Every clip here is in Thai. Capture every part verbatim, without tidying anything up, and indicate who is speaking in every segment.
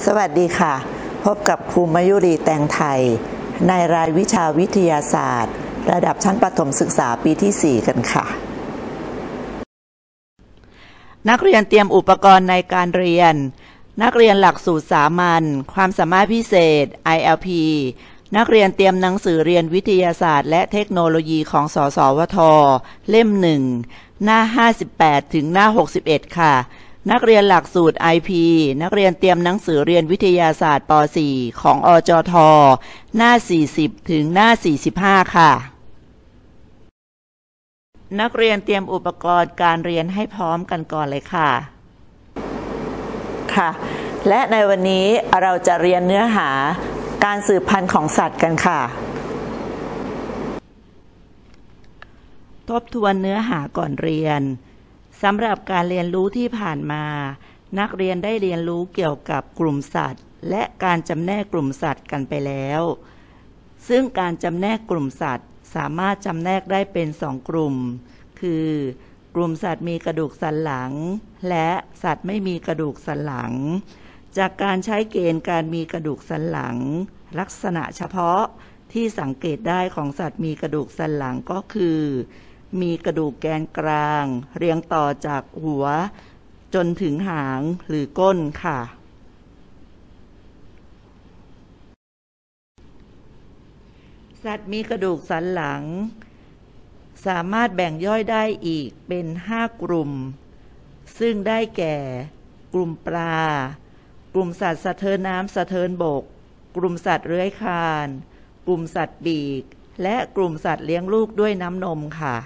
Speaker 1: สวัสดีค่ะพบกับครูมยุรีแตงไทยในรายวิชาวิทยาศาสตร์ระดับชั้นประถมศึกษาปีที่สี่กันค่ะนักเรียนเตรียมอุปกรณ์ในการเรียนนักเรียนหลักสูตรสามัญความสามารถพิเศษ ไอ แอล พี นักเรียนเตรียมหนังสือเรียนวิทยาศาสตร์และเทคโนโลยีของสสวทเล่มหนึ่งหน้าห้าสิบแปดถึงหน้าหกสิบเอ็ดค่ะนักเรียนหลักสูตร ไอ พี นักเรียนเตรียมหนังสือเรียนวิทยาศาสตร์ป .สี่ ของอจทหน้าสี่สิบถึงหน้าสี่สิบห้าค่ะนักเรียนเตรียมอุปกรณ์การเรียนให้พร้อมกันก่อนเลยค่ะค่ะและในวันนี้เราจะเรียนเนื้อหาการสืบพันธุ์ของสัตว์กันค่ะทบทวนเนื้อหาก่อนเรียนสำหรับการเรียนรู้ที่ผ่านมานักเรียนได้เรียนรู้เกี่ยวกับกลุ่มสัตว์และการจำแนกกลุ่มสัตว์กันไปแล้วซึ่งการจำแนกกลุ่มสัตว์สามารถจำแนกได้เป็นสองกลุ่มคือกลุ่มสัตว์มีกระดูกสันหลังและสัตว์ไม่มีกระดูกสันหลังจากการใช้เกณฑ์การมีกระดูกสันหลังลักษณะเฉพาะที่สังเกตได้ของสัตว์มีกระดูกสันหลังก็คือมีกระดูกแกนกลางเรียงต่อจากหัวจนถึงหางหรือก้นค่ะสัตว์มีกระดูกสันหลังสามารถแบ่งย่อยได้อีกเป็นห้ากลุ่มซึ่งได้แก่กลุ่มปลากลุ่มสัตว์สะเทินน้ำสะเทินบกกลุ่มสัตว์เลื้อยคลานกลุ่มสัตว์ปีกและกลุ่มสัตว์เลี้ยงลูกด้วยน้ำนมค่ะ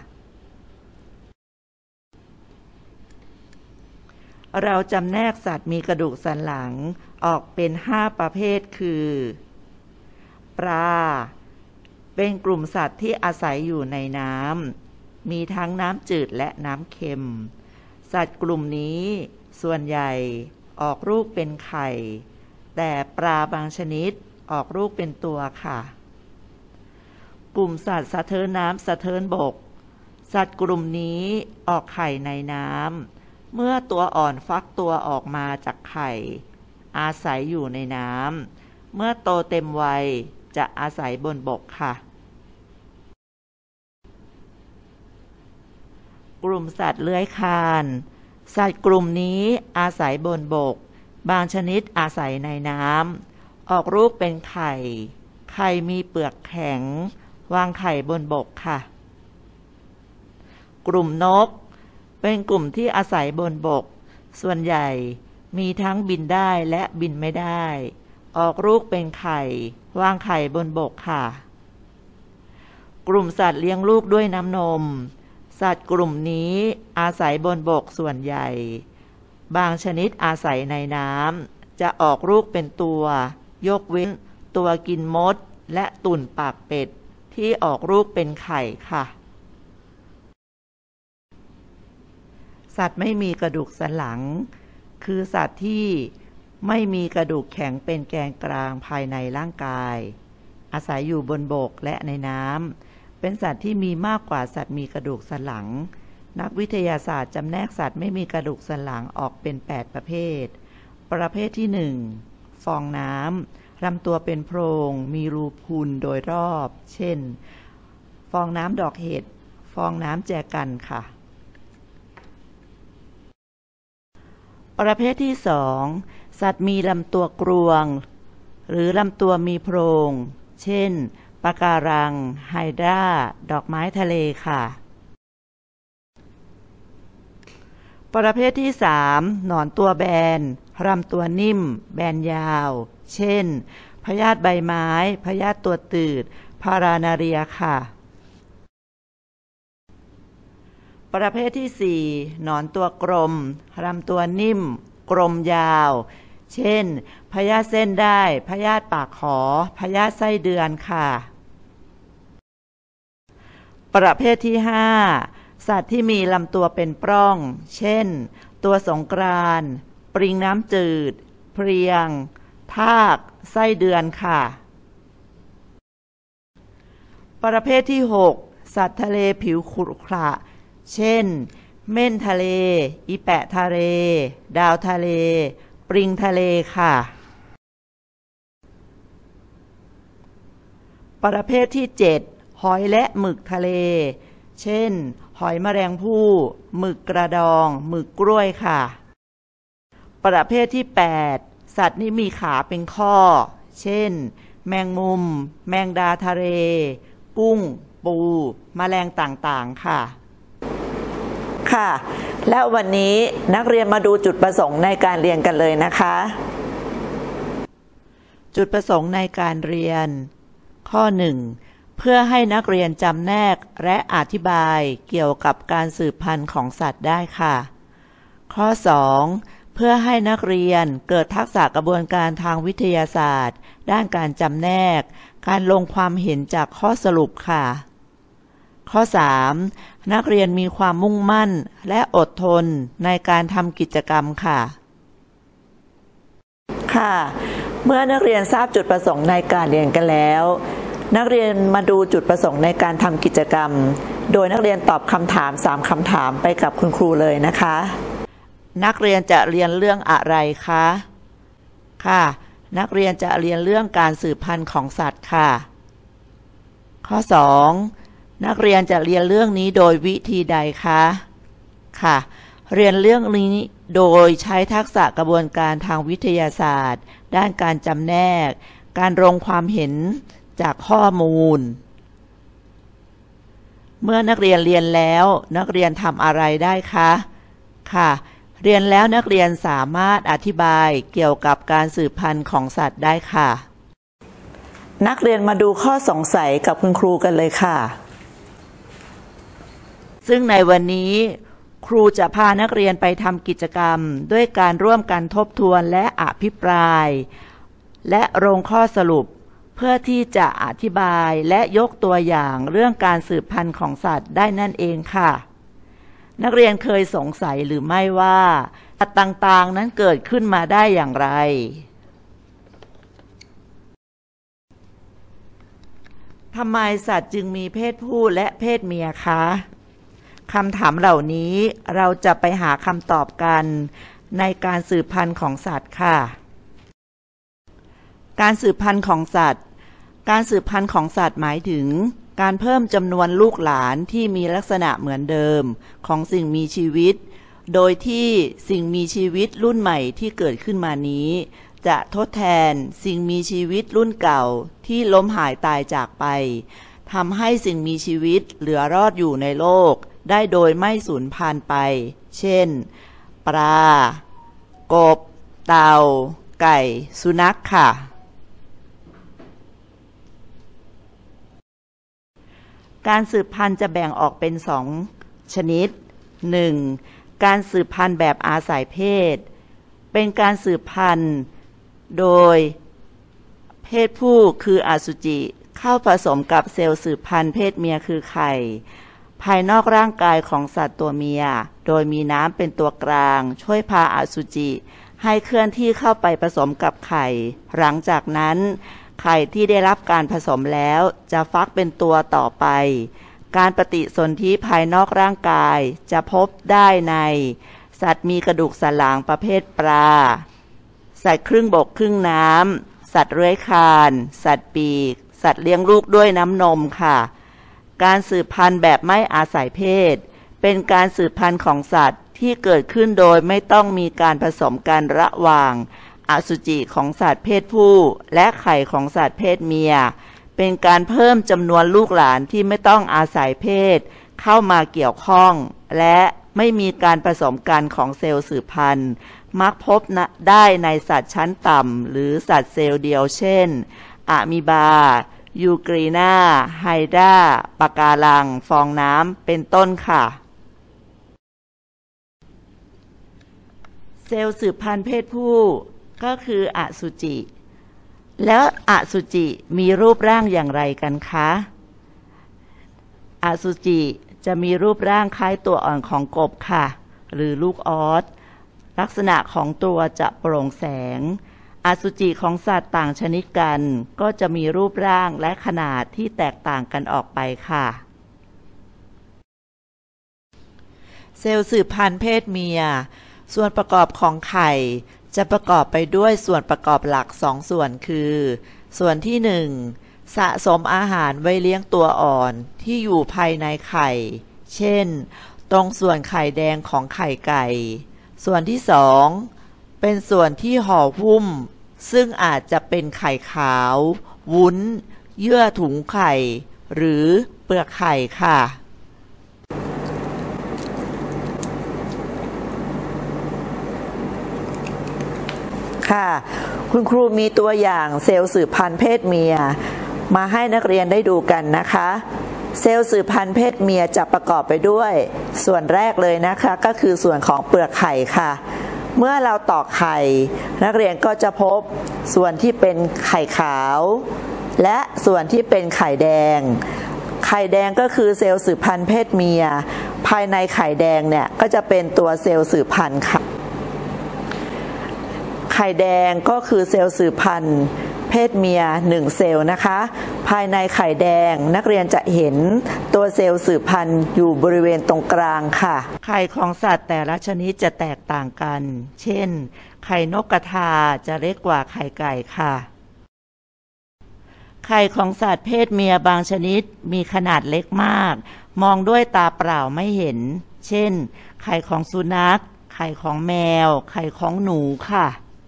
Speaker 1: เราจำแนกสัตว์มีกระดูกสันหลังออกเป็นห้าประเภทคือปลาเป็นกลุ่มสัตว์ที่อาศัยอยู่ในน้ำมีทั้งน้ำจืดและน้ำเค็มสัตว์กลุ่มนี้ส่วนใหญ่ออกลูกเป็นไข่แต่ปลาบางชนิดออกลูกเป็นตัวค่ะกลุ่มสัตว์สะเทินน้ำสะเทินบกสัตว์กลุ่มนี้ออกไข่ในน้ำเมื่อตัวอ่อนฟักตัวออกมาจากไข่อาศัยอยู่ในน้ำเมื่อโตเต็มวัยจะอาศัยบนบกค่ะกลุ่มสัตว์เลื้อยคลานสัตว์กลุ่มนี้อาศัยบนบกบางชนิดอาศัยในน้ำออกลูกเป็นไข่ไข่มีเปลือกแข็งวางไข่บนบกค่ะกลุ่มนกเป็นกลุ่มที่อาศัยบนบกส่วนใหญ่มีทั้งบินได้และบินไม่ได้ออกลูกเป็นไข่วางไข่บนบกค่ะกลุ่มสัตว์เลี้ยงลูกด้วยน้ำนมสัตว์กลุ่มนี้อาศัยบนบกส่วนใหญ่บางชนิดอาศัยในน้ำจะออกลูกเป็นตัวยกเว้นตัวกินมดและตุ่นปากเป็ดที่ออกลูกเป็นไข่ค่ะสัตว์ไม่มีกระดูกสันหลังคือสัตว์ที่ไม่มีกระดูกแข็งเป็นแกนกลางภายในร่างกายอาศัยอยู่บนบกและในน้ำเป็นสัตว์ที่มีมากกว่าสัตว์มีกระดูกสันหลังนักวิทยาศาสตร์จำแนกสัตว์ไม่มีกระดูกสันหลังออกเป็นแปดประเภทประเภทที่หนึ่งฟองน้ำลำตัวเป็นโพรงมีรูพุนโดยรอบเช่นฟองน้ำดอกเห็ดฟองน้ำแจกันค่ะประเภทที่สองสัตว์มีลำตัวกรวงหรือลำตัวมีโพรงเช่นปะการังไฮดราดอกไม้ทะเลค่ะประเภทที่สามหนอนตัวแบนลำตัวนิ่มแบนยาวเช่นพยาธิใบไม้พยาธิตัวตืดพารานาเรียค่ะประเภทที่สี่หนอนตัวกลมลำตัวนิ่มกลมยาวเช่นพยาธิเส้นได้พยาธิปากขอพยาธิไส้เดือนค่ะประเภทที่ห้าสัตว์ที่มีลำตัวเป็นปล้องเช่นตัวสงกรานต์ปลิงน้ำจืดเพรียงทากไส้เดือนค่ะประเภทที่หกสัตว์ทะเลผิวขรุขระเช่นเม่นทะเลอีแปะทะเลดาวทะเลปลิงทะเลค่ะประเภทที่เจ็ดหอยและหมึกทะเลเช่นหอยแมลงภู่หมึกกระดองหมึกกล้วยค่ะประเภทที่แปดสัตว์ที่มีขาเป็นข้อเช่นแมงมุมแมงดาทะเลกุ้งปูแมลงต่างๆค่ะ
Speaker 2: ค่ะและวันนี้นักเรียนมาดูจุดประสงค์ในการเรียนกันเลยนะคะ
Speaker 1: จุดประสงค์ในการเรียนข้อหนึ่งเพื่อให้นักเรียนจำแนกและอธิบายเกี่ยวกับการสืบพันธุ์ของสัตว์ได้ค่ะข้อสองเพื่อให้นักเรียนเกิดทักษะกระบวนการทางวิทยาศาสตร์ด้านการจำแนกการลงความเห็นจากข้อสรุปค่ะข้อสามนักเรียนมีความมุ่งมั่นและอดทนในการทำกิจกรรมค่ะ
Speaker 2: ค่ะเมื่อนักเรียนทราบจุดประสงค์ในการเรียนกันแล้วนักเรียนมาดูจุดประสงค์ในการทำกิจกรรมโดยนักเรียนตอบคำถามสามคำถามไปกับคุณครูเลยนะคะ
Speaker 1: นักเรียนจะเรียนเรื่องอะไรคะค่ะนักเรียนจะเรียนเรื่องการสืบพันธุ์ของสัตว์ค่ะข้อสองนักเรียนจะเรียนเรื่องนี้โดยวิธีใดคะค่ะเรียนเรื่องนี้โดยใช้ทักษะกระบวนการทางวิทยาศาสตร์ด้านการจำแนกการลงความเห็นจากข้อมูลเมื่อนักเรียนเรียนแล้วนักเรียนทำอะไรได้คะค่ะเรียนแล้วนักเรียนสามารถอธิบายเกี่ยวกับการสืบพันธุ์ของสัตว์ได้ค่ะ
Speaker 2: นักเรียนมาดูข้อสงสัยกับคุณครูกันเลยค่ะ
Speaker 1: ซึ่งในวันนี้ครูจะพานักเรียนไปทำกิจกรรมด้วยการร่วมกันทบทวนและอภิปรายและลงข้อสรุปเพื่อที่จะอธิบายและยกตัวอย่างเรื่องการสืบพันธุ์ของสัตว์ได้นั่นเองค่ะนักเรียนเคยสงสัยหรือไม่ว่าสัตว์ต่างๆนั้นเกิดขึ้นมาได้อย่างไรทำไมสัตว์จึงมีเพศผู้และเพศเมียคะคำถามเหล่านี้เราจะไปหาคำตอบกันในการสืบพันธุ์ของสัตว์ค่ะการสืบพันธุ์ของสัตว์การสืบพันธุ์ของสัตว์หมายถึงการเพิ่มจำนวนลูกหลานที่มีลักษณะเหมือนเดิมของสิ่งมีชีวิตโดยที่สิ่งมีชีวิตรุ่นใหม่ที่เกิดขึ้นมานี้จะทดแทนสิ่งมีชีวิตรุ่นเก่าที่ล้มหายตายจากไปทำให้สิ่งมีชีวิตเหลือรอดอยู่ในโลกได้โดยไม่สูญพันธุ์ไปเช่นปลากบเต่าไก่สุนัขค่ะการสืบพันธุ์จะแบ่งออกเป็นสองชนิด หนึ่ง. การสืบพันธุ์แบบอาศัยเพศเป็นการสืบพันธุ์โดยเพศผู้คืออสุจิเข้าผสมกับเซลล์สืบพันธุ์เพศเมียคือไข่ภายนอกร่างกายของสัตว์ตัวเมียโดยมีน้ำเป็นตัวกลางช่วยพาอสุจิให้เคลื่อนที่เข้าไปผสมกับไข่หลังจากนั้นไข่ที่ได้รับการผสมแล้วจะฟักเป็นตัวต่อไปการปฏิสนธิภายนอกร่างกายจะพบได้ในสัตว์มีกระดูกสันหลังประเภทปลาสัตว์ครึ่งบกครึ่งน้ำสัตว์เลื้อยคลานสัตว์ปีกสัตว์เลี้ยงลูกด้วยน้ำนมค่ะการสืบพันธุ์แบบไม่อาศัยเพศเป็นการสืบพันธุ์ของสัตว์ที่เกิดขึ้นโดยไม่ต้องมีการผสมกันระหว่างอสุจิของสัตว์เพศผู้และไข่ของสัตว์เพศเมียเป็นการเพิ่มจำนวนลูกหลานที่ไม่ต้องอาศัยเพศเข้ามาเกี่ยวข้องและไม่มีการผสมกันของเซลล์สืบพันธุ์มักพบได้ในสัตว์ชั้นต่ำหรือสัตว์เซลล์เดียวเช่นอะมีบายูกรีนาไฮดราปะการังฟองน้ำเป็นต้นค่ะเซลล์สืบพันธุ์เพศผู้ก็คืออสุจิแล้วอสุจิมีรูปร่างอย่างไรกันคะอสุจิจะมีรูปร่างคล้ายตัวอ่อนของกบค่ะหรือลูกออสลักษณะของตัวจะโปร่งแสงอสุจิของสัตว์ต่างชนิดกันก็จะมีรูปร่างและขนาดที่แตกต่างกันออกไปค่ะเซลล์สืบพันธุ์เพศเมียส่วนประกอบของไข่จะประกอบไปด้วยส่วนประกอบหลักสองส่วนคือส่วนที่หนึ่งสะสมอาหารไว้เลี้ยงตัวอ่อนที่อยู่ภายในไข่ เช่น ตรงส่วนไข่แดงของไข่ไก่ ส่วนที่สองเป็นส่วนที่ห่อหุ้มซึ่งอาจจะเป็นไข่ขาววุ้นเยื่อถุงไข่หรือเปลือกไข่ค่ะ
Speaker 2: ค่ะคุณครูมีตัวอย่างเซลล์สืบพันธุ์เพศเมียมาให้นักเรียนได้ดูกันนะคะเซลล์สืบพันธุ์เพศเมียจะประกอบไปด้วยส่วนแรกเลยนะคะก็คือส่วนของเปลือกไข่ค่ะเมื่อเราตอกไข่นักเรียนก็จะพบส่วนที่เป็นไข่ขาวและส่วนที่เป็นไข่แดงไข่แดงก็คือเซลล์สืบพันธุ์เพศเมียภายในไข่แดงเนี่ยก็จะเป็นตัวเซลล์สืบพันธุ์ค่ะไข่แดงก็คือเซลล์สืบพันธุ์เพศเมียหนึ่งเซลล์นะคะภายในไข่แดงนักเรียนจะเห็นตัวเซลล์สืบพันธุ์อยู่บริเวณตรงกลางค่ะ
Speaker 1: ไข่ของสัตว์แต่ละชนิดจะแตกต่างกัน เช่นไข่นกกระทาจะเล็กกว่าไข่ไก่ค่ะไข่ของสัตว์เพศเมียบางชนิดมีขนาดเล็กมากมองด้วยตาเปล่าไม่เห็นเช่นไข่ของสุนัขไข่ของแมวไข่ของหนูค่ะ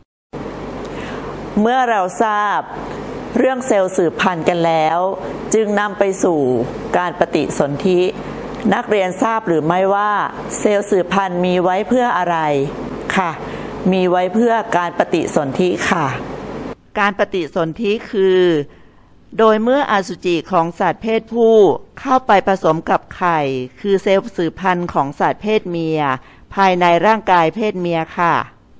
Speaker 2: เมื่อเราทราบเรื่องเซลล์สืบพันธุ์กันแล้วจึงนำไปสู่การปฏิสนธินักเรียนทราบหรือไม่ว่าเซลล์สืบพันธุ์มีไว้เพื่ออะไรค่ะมีไว้เพื่อการปฏิสนธิค่ะ
Speaker 1: การปฏิสนธิคือโดยเมื่ออสุจิของสัตว์เพศผู้เข้าไปผสมกับไข่คือเซลล์สืบพันธุ์ของสัตว์เพศเมียภายในร่างกายเพศเมียค่ะ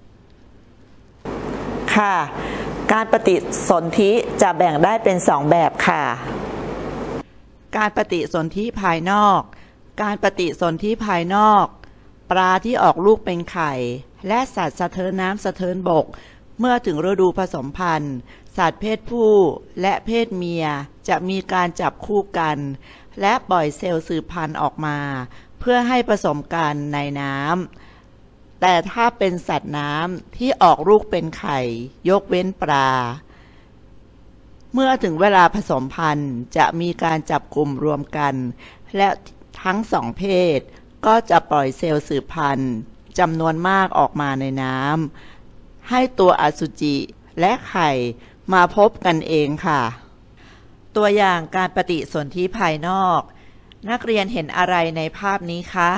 Speaker 2: ค่ะการปฏิสนธิจะแบ่งได้เป็นสองแบบค่ะ
Speaker 1: การปฏิสนธิภายนอกการปฏิสนธิภายนอกปลาที่ออกลูกเป็นไข่และสัตว์สะเทินน้ำสะเทินบกเมื่อถึงฤดูผสมพันธุ์สัตว์เพศผู้และเพศเมียจะมีการจับคู่กันและปล่อยเซลล์สืบพันธุ์ออกมาเพื่อให้ผสมกันในน้ำแต่ถ้าเป็นสัตว์น้ำที่ออกลูกเป็นไข่ยกเว้นปลาเมื่อถึงเวลาผสมพันธุ์จะมีการจับกลุ่มรวมกันและทั้งสองเพศก็จะปล่อยเซลล์สืบพันธุ์จำนวนมากออกมาในน้ำให้ตัวอสุจิและไข่มาพบกันเองค่ะตัวอย่างการปฏิสนธิภายนอกนักเรียนเห็นอะไรในภาพนี้คะ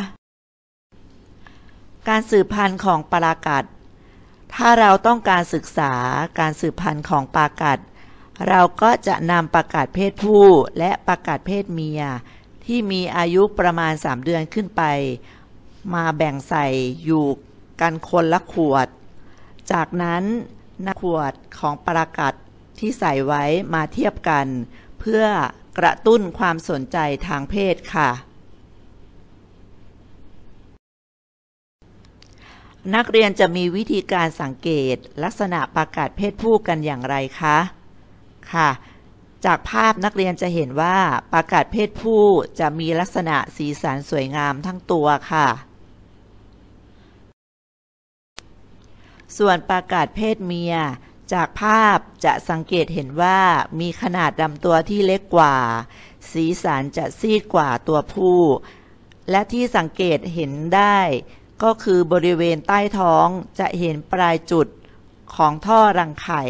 Speaker 1: การสืบพันธุ์ของปลากัดถ้าเราต้องการศึกษาการสืบพันธุ์ของปลากัดเราก็จะนำปลากัดเพศผู้และปลากัดเพศเมียที่มีอายุประมาณสามเดือนขึ้นไปมาแบ่งใส่อยู่กันคนละขวดจากนั้นนำขวดของปลากัดที่ใส่ไว้มาเทียบกันเพื่อกระตุ้นความสนใจทางเพศค่ะนักเรียนจะมีวิธีการสังเกตลักษณะปลากัดเพศผู้กันอย่างไรคะค่ะจากภาพนักเรียนจะเห็นว่าปลากัดเพศผู้จะมีลักษณะสีสันสวยงามทั้งตัวค่ะส่วนปลากัดเพศเมียจากภาพจะสังเกตเห็นว่ามีขนาดลำตัวที่เล็กกว่าสีสันจะซีดกว่าตัวผู้และที่สังเกตเห็นได้ก็คือบริเวณใต้ท้องจะเห็นปลายจุดของท่อรังไข่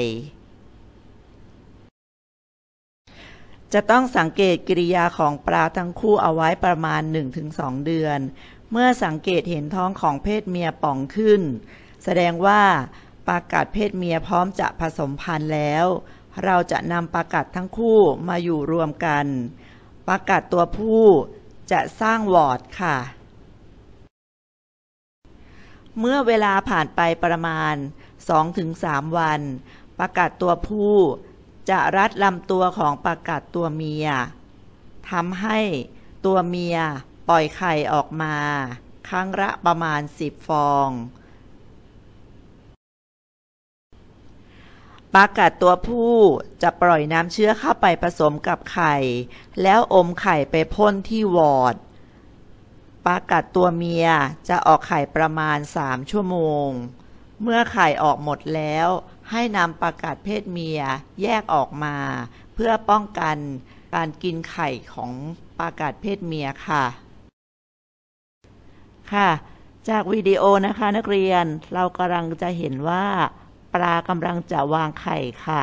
Speaker 1: จะต้องสังเกตกิริยาของปลาทั้งคู่เอาไว้ประมาณ หนึ่งถึงสอง เดือนเมื่อสังเกตเห็นท้องของเพศเมียป่องขึ้นแสดงว่าปลากัดเพศเมียพร้อมจะผสมพันธุ์แล้วเราจะนำปลากัดทั้งคู่มาอยู่รวมกันปลากัดตัวผู้จะสร้างวอร์ดค่ะเมื่อเวลาผ่านไปประมาณ สองถึงสาม วันปลากัดตัวผู้จะรัดลำตัวของปลากัดตัวเมียทำให้ตัวเมียปล่อยไข่ออกมาครั้งละประมาณสิบฟองปลากัดตัวผู้จะปล่อยน้ำเชื้อเข้าไปผสมกับไข่แล้วอมไข่ไปพ่นที่วอร์ดปลากัดตัวเมียจะออกไข่ประมาณสามชั่วโมงเมื่อไข่ออกหมดแล้วให้นำปลากัดเพศเมียแยกออกมาเพื่อป้องกันการกินไข่ของปลากาศเพศเมียค่ะค่ะจากวิดีโอนะคะนักเรียนเรากำลังจะเห็นว่าปลากำลังจะวางไข่ค่ะ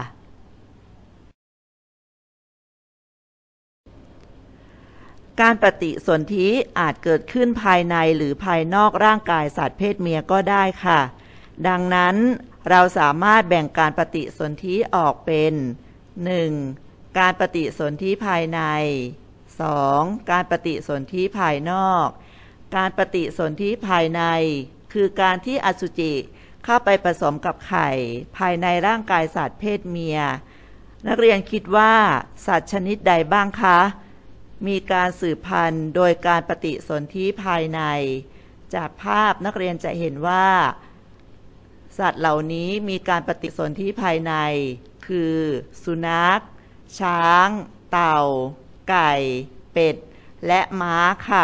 Speaker 1: การปฏิสนธิอาจเกิดขึ้นภายในหรือภายนอกร่างกายสัตว์เพศเมียก็ได้ค่ะดังนั้นเราสามารถแบ่งการปฏิสนธิออกเป็น หนึ่ง. การปฏิสนธิภายใน สอง. การปฏิสนธิภายนอกการปฏิสนธิภายในคือการที่อสุจิเข้าไปผสมกับไข่ภายในร่างกายสัตว์เพศเมียนักเรียนคิดว่าสัตว์ชนิดใดบ้างคะมีการสืบพันธุ์โดยการปฏิสนธิภายในจากภาพนักเรียนจะเห็นว่าสัตว์เหล่านี้มีการปฏิสนธิภายในคือสุนัขช้างเต่าไก่เป็ดและม้าค่ะ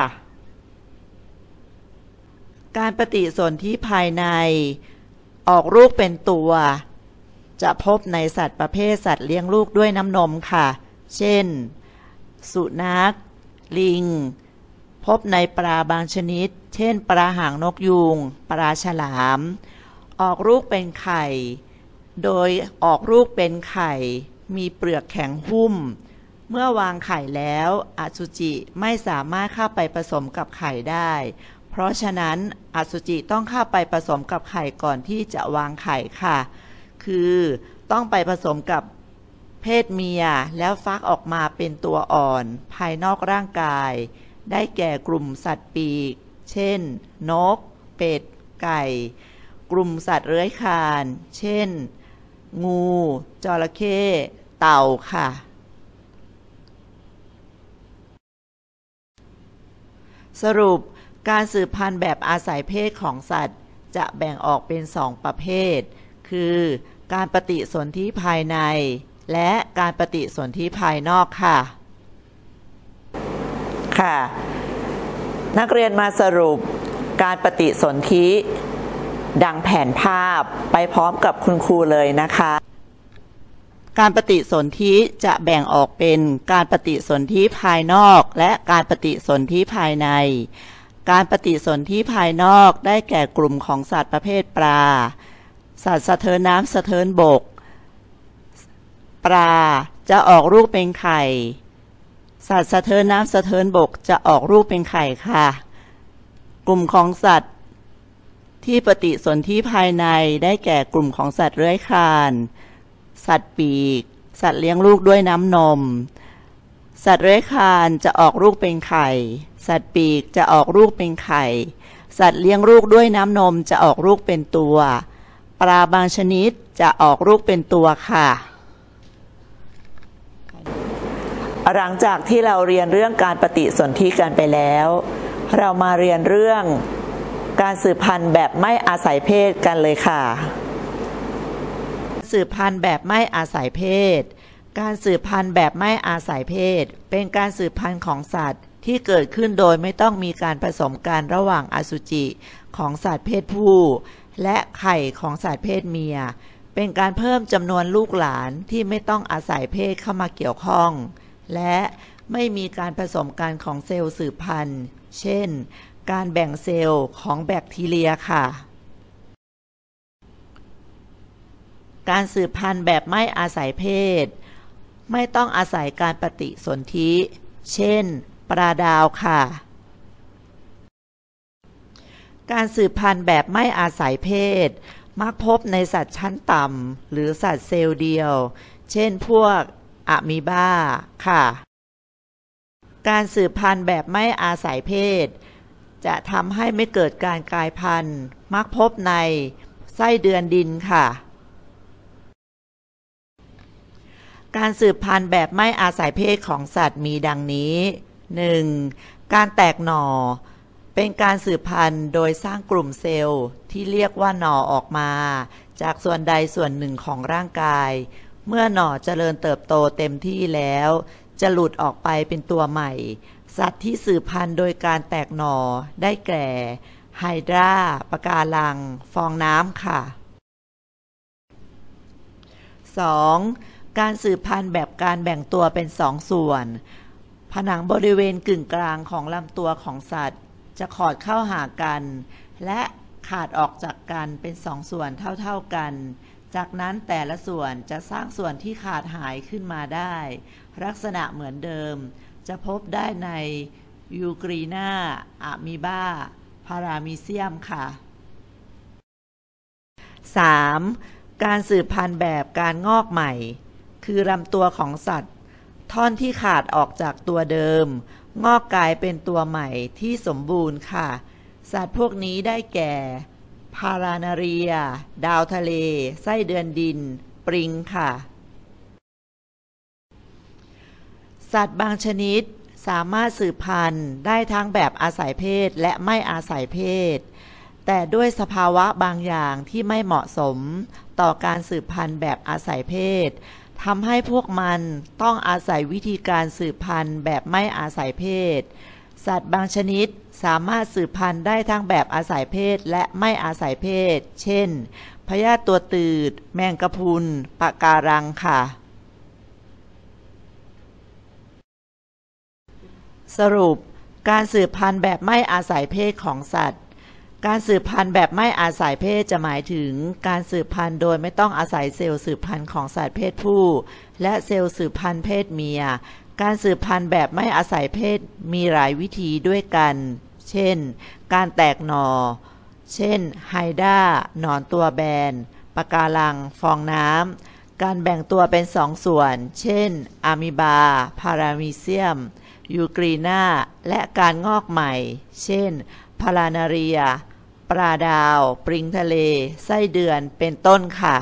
Speaker 1: การปฏิสนธิภายในออกลูกเป็นตัวจะพบในสัตว์ประเภทสัตว์เลี้ยงลูกด้วยน้ำนมค่ะเช่นสุนัขลิงพบในปลาบางชนิดเช่นปลาหางนกยูงปลาฉลามออกลูกเป็นไข่โดยออกลูกเป็นไข่มีเปลือกแข็งหุ้มเมื่อวางไข่แล้วอสุจิไม่สามารถเข้าไปผสมกับไข่ได้เพราะฉะนั้นอสุจิต้องเข้าไปผสมกับไข่ก่อนที่จะวางไข่ค่ะคือต้องไปผสมกับเพศเมียแล้วฟักออกมาเป็นตัวอ่อนภายนอกร่างกายได้แก่กลุ่มสัตว์ปีกเช่นนกเป็ดไก่กลุ่มสัตว์เลื้อยคลานเช่นงูจระเข้เต่าค่ะสรุปการสืบพันธุ์แบบอาศัยเพศของสัตว์จะแบ่งออกเป็นสองประเภทคือการปฏิสนธิภายในและการปฏิสนธิภายนอกค่ะ
Speaker 2: ค่ะนักเรียนมาสรุปการปฏิสนธิดังแผนภาพไปพร้อมกับคุณครูเลยนะคะ
Speaker 1: การปฏิสนธิจะแบ่งออกเป็นการปฏิสนธิภายนอกและการปฏิสนธิภายในการปฏิสนธิภายนอกได้แก่กลุ่มของสัตว์ประเภทปลาสัตว์สะเทินน้ำสะเทินบกปลาจะออกลูกเป็นไข่สัตว์สะเทินน้ำสะเทินบกจะออกลูกเป็นไข่ค่ะกลุ่มของสัตว์ที่ปฏิสนธิภายในได้แก่กลุ่มของสัตว์เลื้อยคลานสัตว์ปีกสัตว์เลี้ยงลูกด้วยน้ำนมสัตว์เลื้อยคลานจะออกลูกเป็นไข่สัตว์ปีกจะออกลูกเป็นไข่สัตว์เลี้ยงลูกด้วยน้ำนมจะออกลูกเป็นตัวปลาบางชนิดจะออกลูกเป็นตัวค่ะ
Speaker 2: หลังจากที่เราเรียนเรื่องการปฏิสนธิกันไปแล้วเรามาเรียนเรื่องการสืบพันธุ์แบบไม่อาศัยเพศกันเลยค่ะ
Speaker 1: สืบพันธุ์แบบไม่อาศัยเพศการสืบพันธุ์แบบไม่อาศัยเพศเป็นการสืบพันธุ์ของสัตว์ที่เกิดขึ้นโดยไม่ต้องมีการผสมกันระหว่างอสุจิของสัตว์เพศผู้และไข่ของสัตว์เพศเมียเป็นการเพิ่มจำนวนลูกหลานที่ไม่ต้องอาศัยเพศเข้ามาเกี่ยวข้องและไม่มีการผสมกันของเซลล์สืบพันธุ์เช่นการแบ่งเซลล์ของแบคทีเรียค่ะการสืบพันธุ์แบบไม่อาศัยเพศไม่ต้องอาศัยการปฏิสนธิเช่นปลาดาวค่ะการสืบพันธุ์แบบไม่อาศัยเพศมักพบในสัตว์ชั้นต่ำหรือสัตว์เซลล์เดียวเช่นพวกอะมีบาค่ะการสืบพันธุ์แบบไม่อาศัยเพศจะทำให้ไม่เกิดการกลายพันธุ์มักพบในไส้เดือนดินค่ะการสืบพันธุ์แบบไม่อาศัยเพศของสัตว์มีดังนี้ หนึ่ง. การแตกหน่อเป็นการสืบพันธุ์โดยสร้างกลุ่มเซลล์ที่เรียกว่าหน่อออกมาจากส่วนใดส่วนหนึ่งของร่างกายเมื่อหน่อเจริญเติบโตเต็มที่แล้วจะหลุดออกไปเป็นตัวใหม่สัตว์ที่สืบพันธุ์โดยการแตกหน่อได้แก่ไฮดราปะการังฟองน้ำค่ะ สอง. การสืบพันธุ์แบบการแบ่งตัวเป็นสองส่วนผนังบริเวณกึ่งกลางของลำตัวของสัตว์จะขอดเข้าหากันและขาดออกจากกันเป็นสองส่วนเท่าๆกันจากนั้นแต่ละส่วนจะสร้างส่วนที่ขาดหายขึ้นมาได้ลักษณะเหมือนเดิมจะพบได้ในยูกรีนาอะมีบาพารามีเซียมค่ะ สาม การสืบพันธุ์แบบการงอกใหม่คือลำตัวของสัตว์ท่อนที่ขาดออกจากตัวเดิมงอกกลายเป็นตัวใหม่ที่สมบูรณ์ค่ะสัตว์พวกนี้ได้แก่พารานาเรียดาวทะเลไส้เดือนดินปริงค่ะสัตว์บางชนิดสามารถสืบพันธุ์ได้ทั้งแบบอาศัยเพศและไม่อาศัยเพศแต่ด้วยสภาวะบางอย่างที่ไม่เหมาะสมต่อการสืบพันธุ์แบบอาศัยเพศทำให้พวกมันต้องอาศัยวิธีการสืบพันธุ์แบบไม่อาศัยเพศสัตว์บางชนิดสามารถสืบพันธุ์ได้ทั้งแบบอาศัยเพศและไม่อาศัยเพศเช่นพยาธิตัวตืดแมงกะพรุนปะการังค่ะสรุปการสืบพันธุ์แบบไม่อาศัยเพศของสัตว์การสืบพันธุ์แบบไม่อาศัยเพศจะหมายถึงการสืบพันธุ์โดยไม่ต้องอาศัยเซลล์สืบพันธุ์ของสัตว์เพศผู้และเซลล์สืบพันธุ์เพศเมียการสืบพันธุ์แบบไม่อาศัยเพศมีหลายวิธีด้วยกันเช่นการแตกหน่อเช่นไฮด้าหนอนตัวแบนปะการังฟองน้ำการแบ่งตัวเป็นสองส่วนเช่นอะมีบาพารามีเซียมยูกรีนาและการงอกใหม่เช่นพารานาเรียปลาดาวปริงทะเลไส้เดือนเป็นต้นค่ะ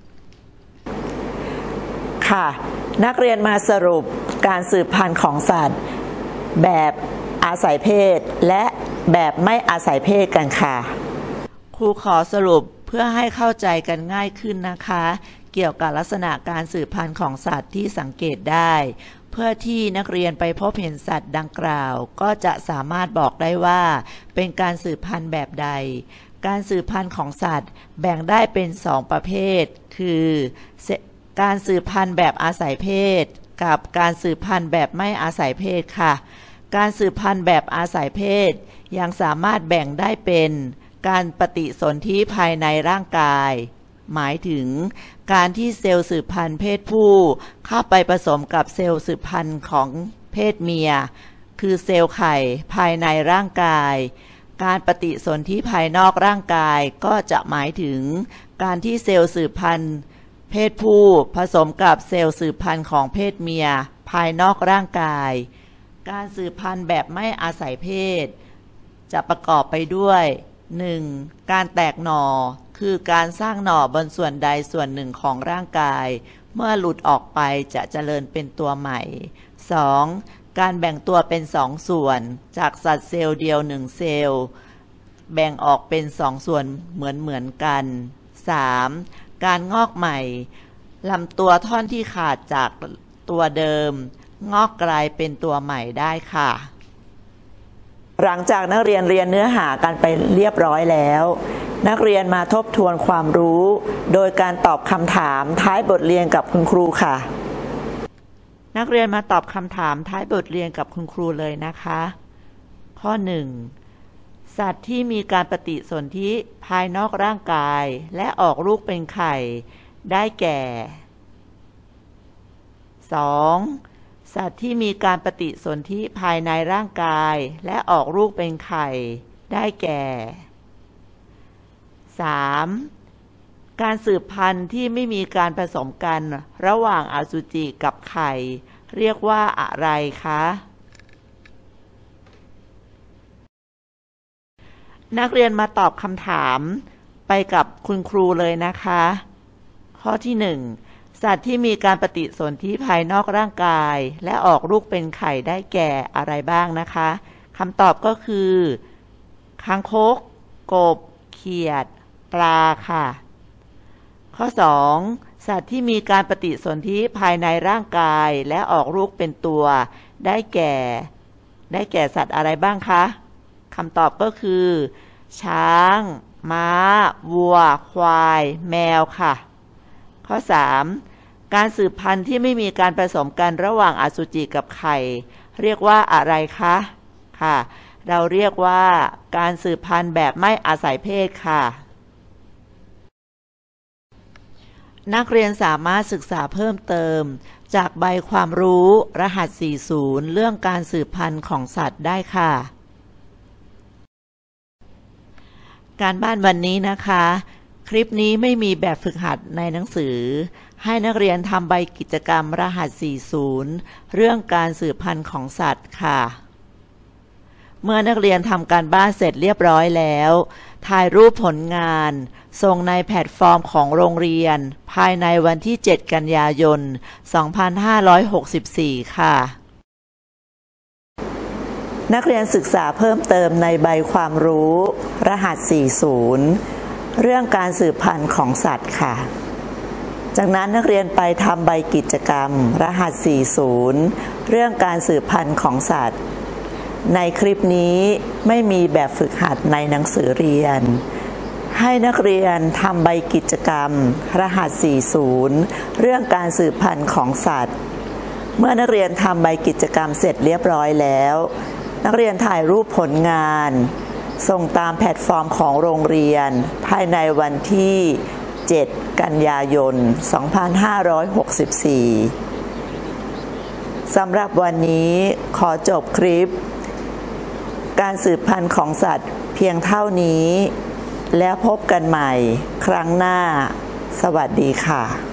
Speaker 2: ค่ะนักเรียนมาสรุปการสืบพันธุ์ของสัตว์แบบอาศัยเพศและแบบไม่อาศัยเพศกันค่ะ
Speaker 1: ครูขอสรุปเพื่อให้เข้าใจกันง่ายขึ้นนะคะเกี่ยวกับลักษณะการสืบพันธุ์ของสัตว์ที่สังเกตได้เพื่อที่นักเรียนไปพบเห็นสัตว์ดังกล่าวก็จะสามารถบอกได้ว่าเป็นการสืบพันธุ์แบบใดการสืบพันธุ์ของสัตว์แบ่งได้เป็นสองประเภทคือการสืบพันธุ์แบบอาศัยเพศกับการสืบพันธุ์แบบไม่อาศัยเพศค่ะการสืบพันธุ์แบบอาศัยเพศยังสามารถแบ่งได้เป็นการปฏิสนธิภายในร่างกายหมายถึงการที่เซลล์สืบพันธุ์เพศผู้เข้าไปผสมกับเซลล์สืบพันธุ์ของเพศเมียคือเซลล์ไข่ภายในร่างกายการปฏิสนธิภายนอกร่างกายก็จะหมายถึงการที่เซลล์สืบพันธุ์เพศผู้ผสมกับเซลล์สืบพันธุ์ของเพศเมียภายนอกร่างกายการสืบพันธุ์แบบไม่อาศัยเพศจะประกอบไปด้วย หนึ่ง การแตกหน่อคือการสร้างหน่อบนส่วนใดส่วนหนึ่งของร่างกายเมื่อหลุดออกไปจะเจริญเป็นตัวใหม่ สอง การแบ่งตัวเป็นสองส่วนจากสัตว์เซลล์เดียวหนึ่งเซลล์แบ่งออกเป็นสองส่วนเหมือนเหมือนกัน สาม การงอกใหม่ลำตัวท่อนที่ขาดจากตัวเดิมงอกกลายเป็นตัวใหม่ได้ค่ะ
Speaker 2: หลังจากนักเรียนเรียนเนื้อหากันไปเรียบร้อยแล้วนักเรียนมาทบทวนความรู้โดยการตอบคำถามท้ายบทเรียนกับคุณครูค่ะ
Speaker 1: นักเรียนมาตอบคำถามท้ายบทเรียนกับคุณครูเลยนะคะข้อหนึ่งสัตว์ที่มีการปฏิสนธิภายนอกร่างกายและออกลูกเป็นไข่ได้แก่ สอง สัตว์ที่มีการปฏิสนธิภายในร่างกายและออกลูกเป็นไข่ได้แก่ สาม การสืบพันธุ์ที่ไม่มีการผสมกันระหว่างอสุจิกับไข่เรียกว่าอะไรคะนักเรียนมาตอบคำถามไปกับคุณครูเลยนะคะข้อที่หนึ่งสัตว์ที่มีการปฏิสนธิภายนอกร่างกายและออกลูกเป็นไข่ได้แก่อะไรบ้างนะคะคำตอบก็คือคางคกกบเขียดปลาค่ะข้อสองสัตว์ที่มีการปฏิสนธิภายในร่างกายและออกลูกเป็นตัวได้แก่ได้แก่สัตว์อะไรบ้างคะคำตอบก็คือช้างม้าวัวควายแมวค่ะข้อสามการสืบพันธุ์ที่ไม่มีการผสมกันระหว่างอสุจิกับไข่เรียกว่าอะไรคะค่ะเราเรียกว่าการสืบพันธุ์แบบไม่อาศัยเพศค่ะนักเรียนสามารถศึกษาเพิ่มเติมจากใบความรู้รหัสสี่สิบเรื่องการสืบพันธุ์ของสัตว์ได้ค่ะการบ้านวันนี้นะคะคลิปนี้ไม่มีแบบฝึกหัดในหนังสือให้นักเรียนทำใบกิจกรรมรหัสสี่สิบเรื่องการสืบพันธุ์ของสัตว์ค่ะเมื่อนักเรียนทำการบ้านเสร็จเรียบร้อยแล้วถ่ายรูปผลงานส่งในแพลตฟอร์มของโรงเรียนภายในวันที่เจ็ดกันยายนสองพันห้าร้อยหกสิบสี่ค่ะ
Speaker 2: นักเรียนศึกษาเพิ่มเติมในใบความรู้รหัสสี่สิบเรื่องการสืบพันธุ์ของสัตว์ค่ะจากนั้นนักเรียนไปทำใบกิจกรรมรหัสสี่สิบเรื่องการสืบพันธุ์ของสัตว์ในคลิปนี้ไม่มีแบบฝึกหัดในหนังสือเรียนให้นักเรียนทำใบกิจกรรมรหัสสี่สิบเรื่องการสืบพันธุ์ของสัตว์เมื่อนักเรียนทำใบกิจกรรมเสร็จเรียบร้อยแล้วนักเรียนถ่ายรูปผลงานส่งตามแพลตฟอร์มของโรงเรียนภายในวันที่เจ็ดกันยายนสองพันห้าร้อยหกสิบสี่สำหรับวันนี้ขอจบคลิปการสืบพันธุ์ของสัตว์เพียงเท่านี้แล้วพบกันใหม่ครั้งหน้าสวัสดีค่ะ